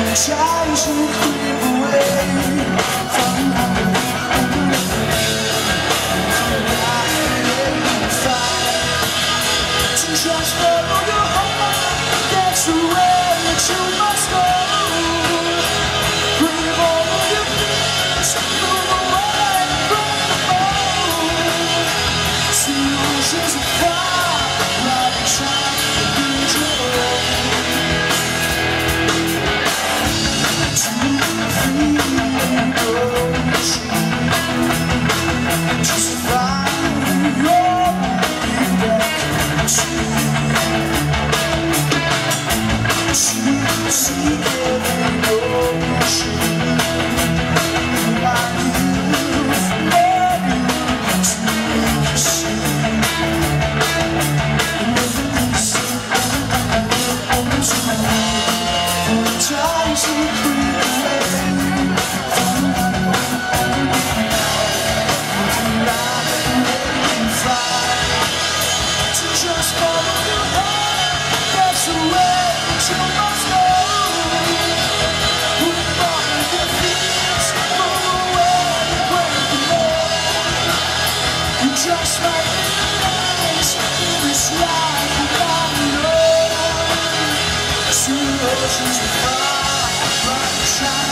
Trying to creep away from to just follow your heart. That's the way that you must go. Bring all of your fears, move away from the home. See oceans of fire, like a child in trouble. Just find your way back to see every ocean. I live for you to see. Trying to creep away from to just follow your heart. That's the way that you must go. Move on with your fears, move away, break the law. You just might realize in this life you gotta know. See the oceans of fire, bright and shine.